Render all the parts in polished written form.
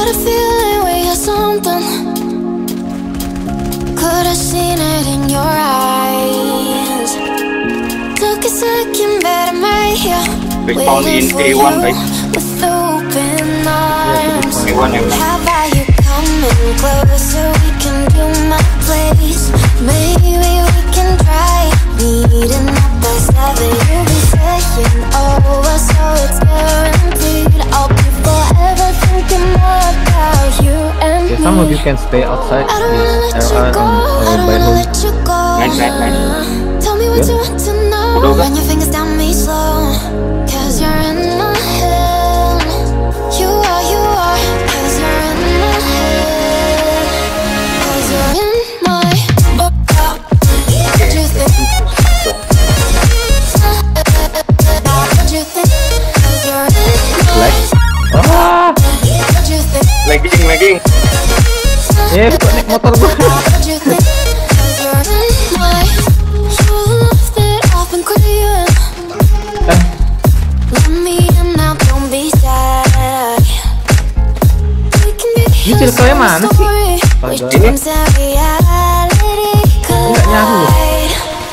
got a feeling we got something. Could have seen it in your eyes. Took a second, but I'm right here waiting for you with open arms. How about you coming closer? We can do my place. Maybe we can try meeting up by 7. You'll be saying over, so it's guaranteed. I'll be forever thinking more about you and me. Some of you can stay outside this area by home. Nice. Tell me what you want to know. Run your fingers down me slow, 'cause you're in my head. You are, 'cause you're in my head. 'Cause you're in my what you think? What you think? 'Cause you're in my what you think? Lagging. Kok naik motor gua. What you think? 'Cause you're in my love that I've been craving. Let me in now, don't be shy. We can be Ini circle-nya mana sih? with dreams and reality collide.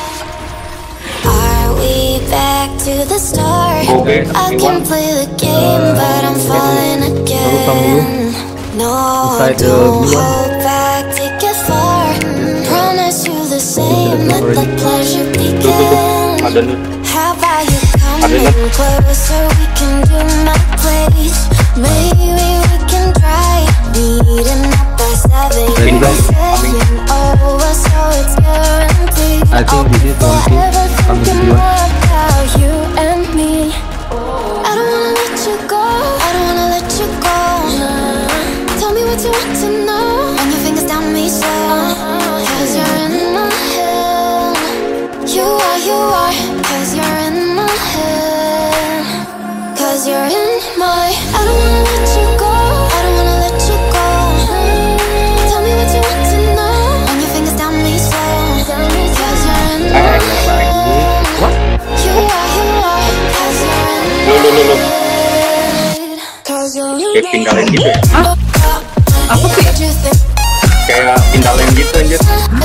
Are we back to the start? I can play the game, but I'm falling again. No, don't hold back, take it far. Promise you the same, let the pleasure begin. How about you coming closer? We can do my place. Maybe we can try meeting up by 7. You're saying over, so it's guaranteed. I'll be forever thinking more about you and me. I don't wanna let you go. I don't wanna let you go. Tell me what you want to know. Run your fingers down me slow, 'cause you're in my head. You are, 'cause you're in my head. 'Cause you're in my. I don't wanna let you go. I don't wanna let you go. Tell me what you want to know. Run your fingers down me slow, 'cause you're in my head. You are, 'cause you're in my head. 'Cause you're in Kayak pindalin gitu ya? Apa sih? Kayak pindalin gitu anjir.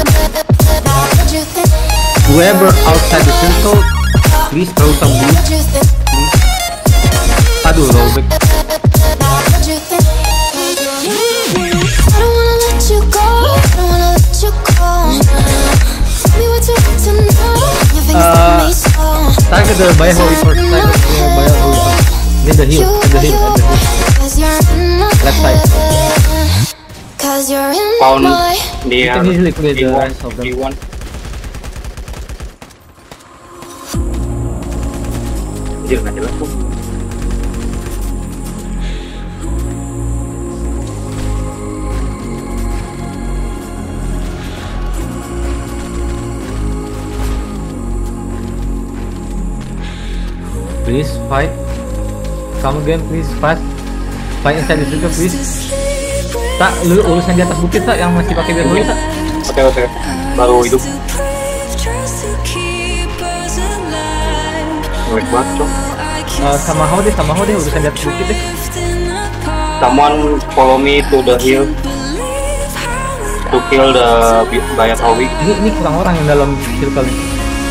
Whoever outside the circle, please throw some blue. Aduh, rollback. Target the buy holy first. Target the buy holy first. Get the heal. At the heal. Left side. Pound di You can easily play the rest of them. D1. Anjir, nggak jelas tuh. Please fight. Come again, please fast. Fight inside the circle, please. Tak, lu urusan di atas bukit tak yang masih pakai berholi tak? Oke. Baru hidup. Wait, banget cok. Sama how deh urusan di atas bukit deh. Someone follow me to the hill to kill the Bayat Howi. Ini kurang orang yang dalam circle ini.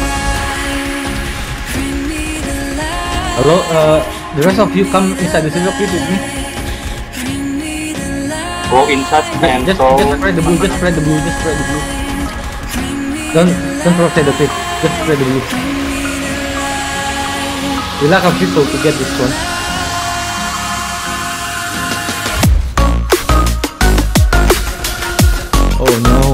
Halo, the rest of you come inside the circle please with me. Go inside and Just throw. spread the blue. Don't rotate the pit. Just spread the blue. We lack of people to get this one. Oh no.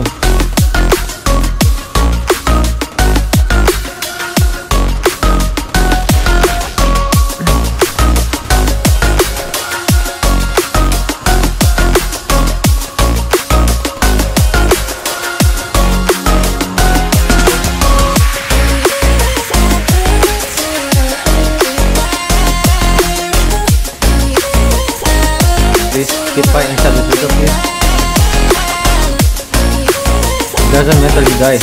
Please keep fighting inside the circle, please. Doesn't matter you die.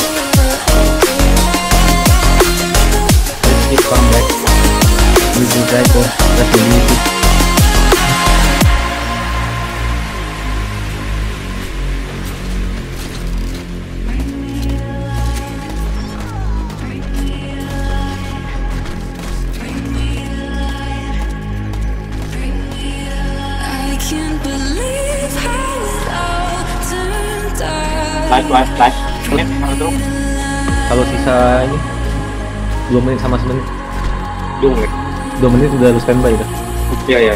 Just keep come back. We will try to resolution. Nice. Menit terus. Kalau sisa ini 2 menit sama 1 menit. 2 menit. 2 menit udah harus standby dah. Iya.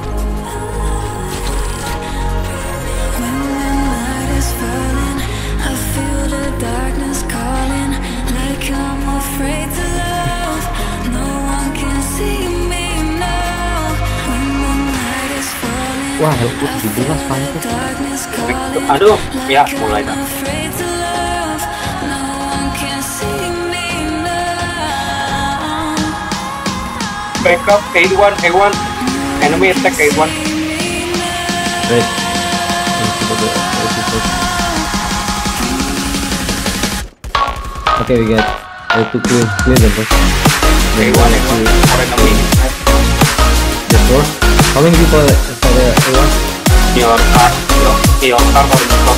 Wah, helpku 17 pantas. Aduh, ya mulai dah. Backup A1, enemy attack A1. Wait. Okay, we get to clear them first. A1 for enemy. Therefore, how many people inside the A1? Your car or your car.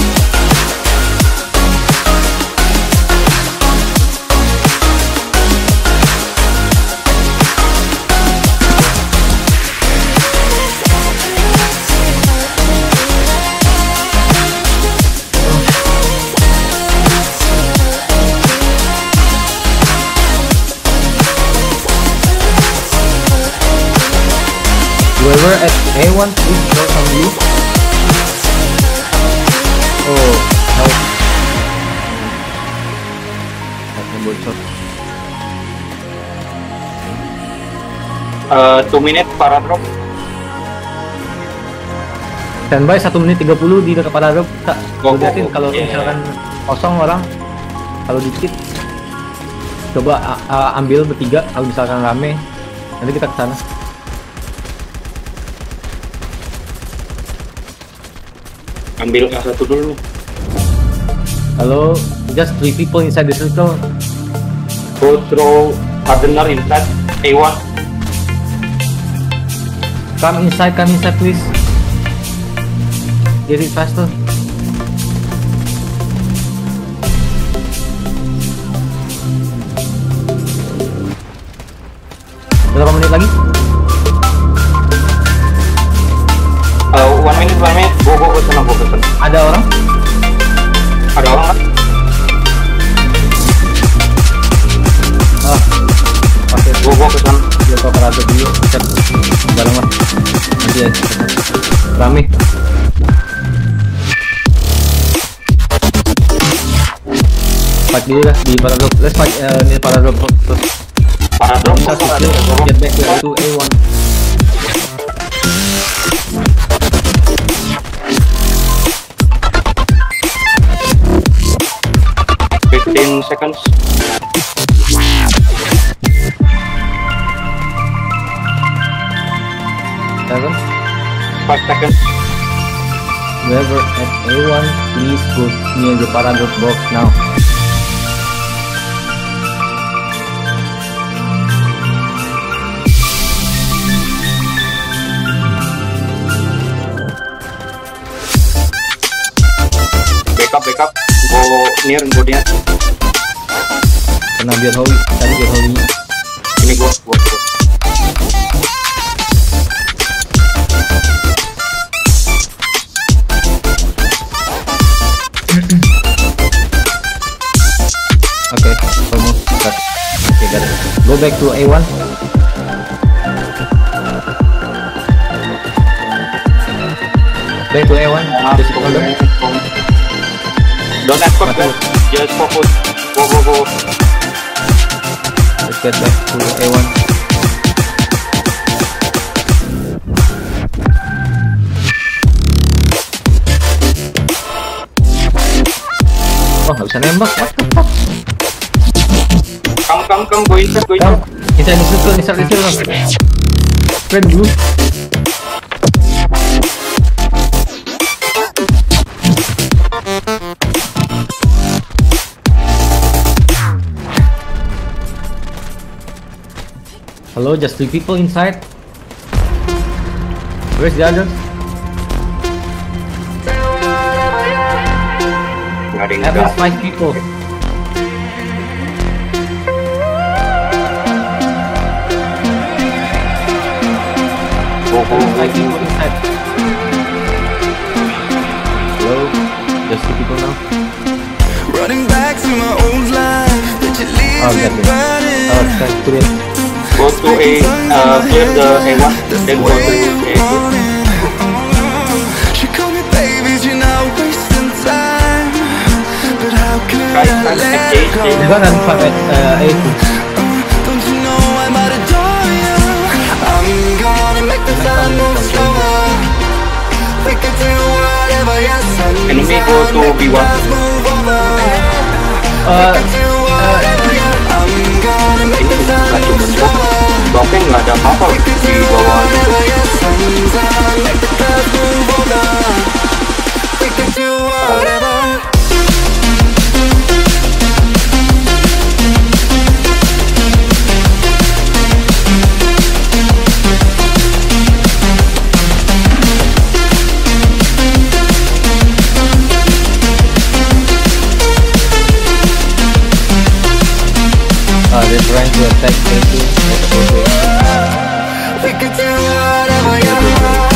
Whoever at A1, please go from you. Oh, help. Helpnya bocor. 2 menit para drop. Standby 1 menit 30 di dekat para drop. Kak, Go, liatin go. kalau Yeah. misalkan kosong orang, kalau dikit coba ambil bertiga. Kalau misalkan rame, nanti kita ke sana. Ambil A1 dulu. Halo, just 3 people inside the circle. Go through hardener inside A1. Come inside please. Get it faster. Berapa menit lagi? 1 minute. Go ke sana. Ada orang? Ada orang kan? Oke, Go ke sana. dia ke operator dulu. Cek barang lah. Nanti ya. Rame. Fight dulu dah di Paradrop. Let's fight di Paradrop terus. Para drop. Bisa get back to A1. Seconds. 7. 5 seconds. Whoever at A1, please go near the Paradrop box now. Backup. Go near. Kena biar Howie, tadi biar Howie. Ini gua. Okay, almost got. Okay, got it. Go back to A1. Back to A1. Just hold on. Don't expect that. Just focus. Go. Let's get back to A1. Oh, nggak bisa nembak. What the fuck? Come. Go inside. Come. Inside the circle. Spread dulu. Hello, just 3 people inside. Where's the others? Nggak ada yang At least ngegas. 5 people. Go. 5 people inside. clear the A1, then go to A2. Right, Enggak kan pakai A2. Enemy go to B1. Ini bukan cuma bloknya nggak ada apa-apa di bawah. They're trying to attack A2. We could do whatever you want.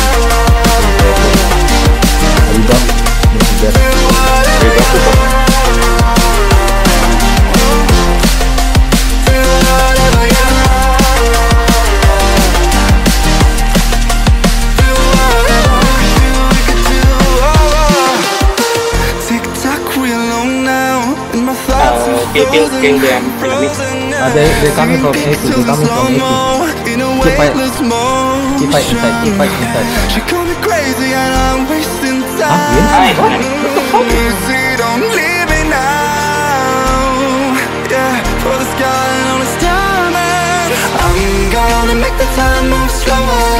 Kill them enemy. They coming from A2. They coming from A2. Keep fight inside. Keep fight inside. I'm gonna make the time move slower.